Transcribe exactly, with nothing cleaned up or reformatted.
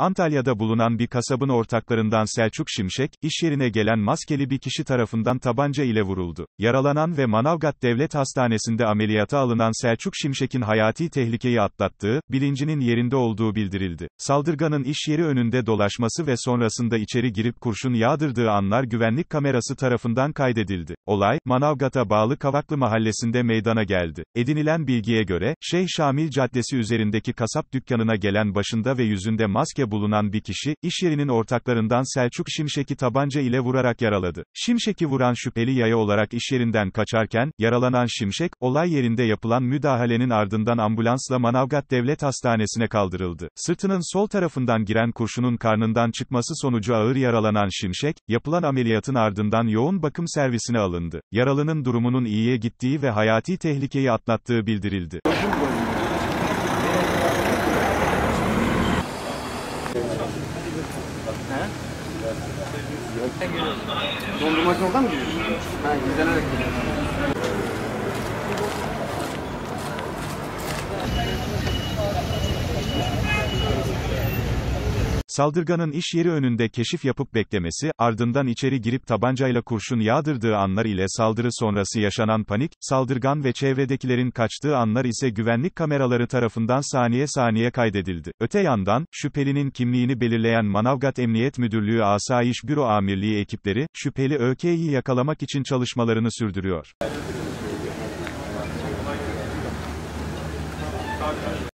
Antalya'da bulunan bir kasabın ortaklarından Selçuk Şimşek, iş yerine gelen maskeli bir kişi tarafından tabanca ile vuruldu. Yaralanan ve Manavgat Devlet Hastanesi'nde ameliyata alınan Selçuk Şimşek'in hayati tehlikeyi atlattığı, bilincinin yerinde olduğu bildirildi. Saldırganın iş yeri önünde dolaşması ve sonrasında içeri girip kurşun yağdırdığı anlar güvenlik kamerası tarafından kaydedildi. Olay, Manavgat'a bağlı Kavaklı mahallesinde meydana geldi. Edinilen bilgiye göre, Şeyh Şamil Caddesi üzerindeki kasap dükkanına gelen başında ve yüzünde maske bulunan bir kişi, iş yerinin ortaklarından Selçuk Şimşek'i tabanca ile vurarak yaraladı. Şimşek'i vuran şüpheli yaya olarak iş yerinden kaçarken, yaralanan Şimşek, olay yerinde yapılan müdahalenin ardından ambulansla Manavgat Devlet Hastanesi'ne kaldırıldı. Sırtının sol tarafından giren kurşunun karnından çıkması sonucu ağır yaralanan Şimşek, yapılan ameliyatın ardından yoğun bakım servisine alındı. Yaralının durumunun iyiye gittiği ve hayati tehlikeyi atlattığı bildirildi. Dondurmacı oradan mı gidiyorsun? Ha, izlenerek gidiyorsun. Saldırganın iş yeri önünde keşif yapıp beklemesi, ardından içeri girip tabancayla kurşun yağdırdığı anlar ile saldırı sonrası yaşanan panik, saldırgan ve çevredekilerin kaçtığı anlar ise güvenlik kameraları tarafından saniye saniye kaydedildi. Öte yandan, şüphelinin kimliğini belirleyen Manavgat Emniyet Müdürlüğü Asayiş Büro Amirliği ekipleri, şüpheli ÖK'yi yakalamak için çalışmalarını sürdürüyor.